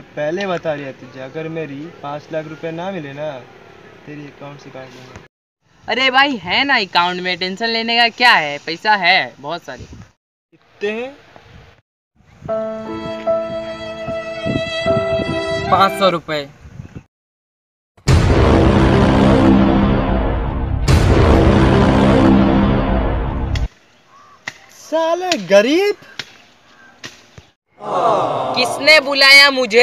पहले बता रही तुझे, अगर मेरी 5 लाख रुपए ना मिले ना, तेरी अकाउंट से काट दूंगा। अरे भाई है ना अकाउंट में, टेंशन लेने का क्या है, पैसा है बहुत सारी। कितने हैं? 500 रुपए। साले गरीब। किसने बुलाया मुझे?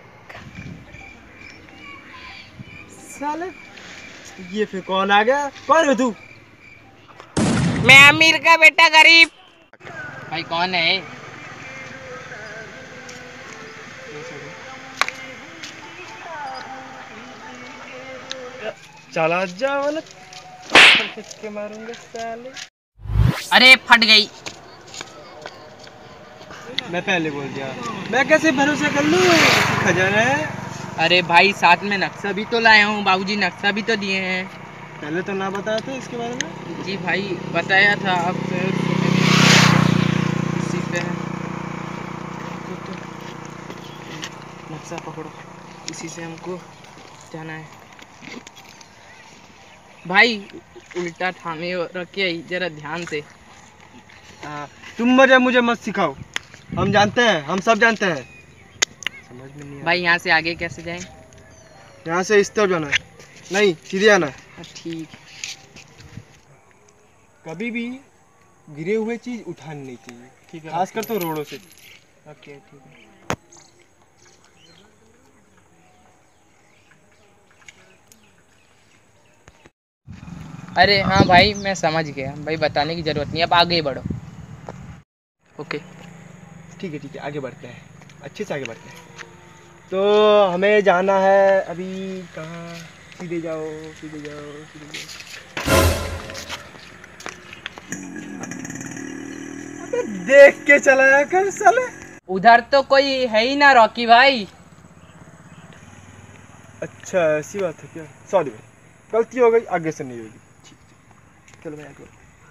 साले ये फिर कौन आ गया? कौन है तू? मैं अमीर का बेटा गरीब। भाई कौन है? चला जा वाला के मारूंगा साले। अरे फट गई। मैं पहले बोल दिया, मैं कैसे भरोसा कर लूं? खजाना है। अरे भाई साथ में नक्शा भी तो लाया हूँ, बाबूजी नक्शा भी तो दिए हैं। पहले तो ना बताया था इसके बारे में। जी भाई बताया था, अब इसी पे है। नक्शा पकड़ो, इसी से हमको जाना है। भाई उल्टा थामे रखिए जरा ध्यान से। तुम मुझे मत सिखाओ, हम जानते हैं, हम सब जानते हैं। समझ में नहीं भाई यहाँ से आगे कैसे जाएं? यहाँ से इस तरफ जाना है, नहीं सीधे आना है। ठीक। कभी भी गिरे हुए चीज उठानी नहीं चाहिए, ठीक है, खासकर तो रोडों से। ओके ठीक है। अरे हाँ भाई मैं समझ गया भाई, बताने की जरूरत नहीं, अब आगे बढ़ो। ओके ठीक है ठीक है, आगे बढ़ते हैं, अच्छे से आगे बढ़ते हैं। तो हमें जाना है अभी कहाँ? सीधे जाओ सीधे जाओ सीधे जाओ। अबे देख के चलाया कर साले। उधर तो कोई है ही ना रॉकी भाई। अच्छा ऐसी बात है क्या? सॉरी भाई, गलती हो गई, आगे से नहीं होगी। ठीक, चलो मैं आगे।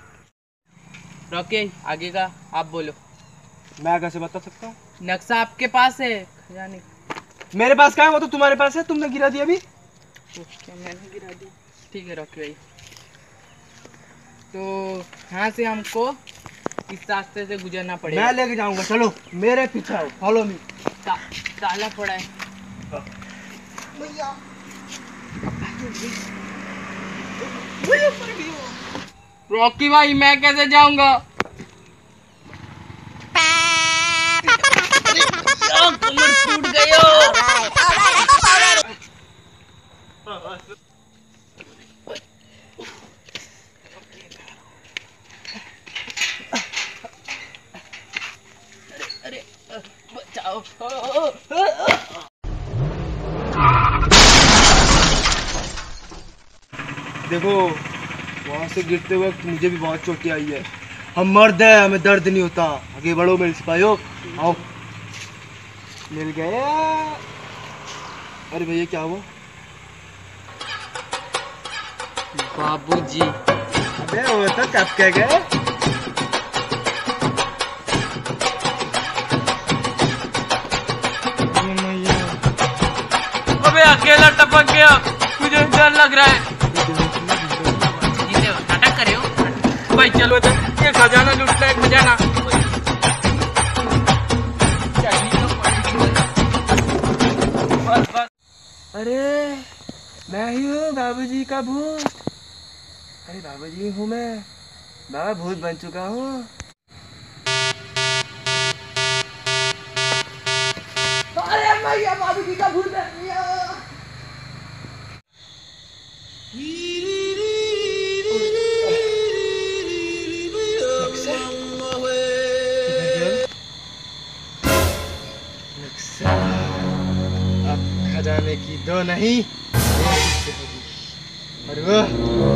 रॉकी आगे का आप बोलो। मैं कैसे बता सकता हूँ? नक्शा आपके पास है खजाने? मेरे पास क्या है, वो तो तुम्हारे पास है, तुमने गिरा दिया अभी। ओके मैंने गिरा दी। ठीक है रॉकी भाई, तो यहाँ से हमको इस रास्ते से गुजरना पड़ेगा। मैं लेके जाऊंगा, चलो मेरे पीछे आओ, फॉलो मी। ताला पड़ा है भैया। रॉकी भाई मैं कैसे जाऊंगा? कमर टूट गई। अरे बचाओ। देखो वहां से गिरते वक्त मुझे भी बहुत चोटें आई है, हम मर्द हैं, हमें दर्द नहीं होता। आगे बढ़ो मेरे सिपाहियों, आओ। मिल गया। अरे भैया क्या हुआ? बाबूजी। अबे वो तो कब कह गए? अबे अकेला टपक गया, मुझे डर लग रहा है। नाटक करे हो भाई, चलो तो ये खजाना लूटना है, खजाना। अरे मैं ही हूँ बाबूजी का भूत। अरे बाबूजी हूँ मैं, बाबा भूत बन चुका हूँ। अरे भैया बाबूजी का भूत बन गया। अब खजाने की दो नहीं, और वो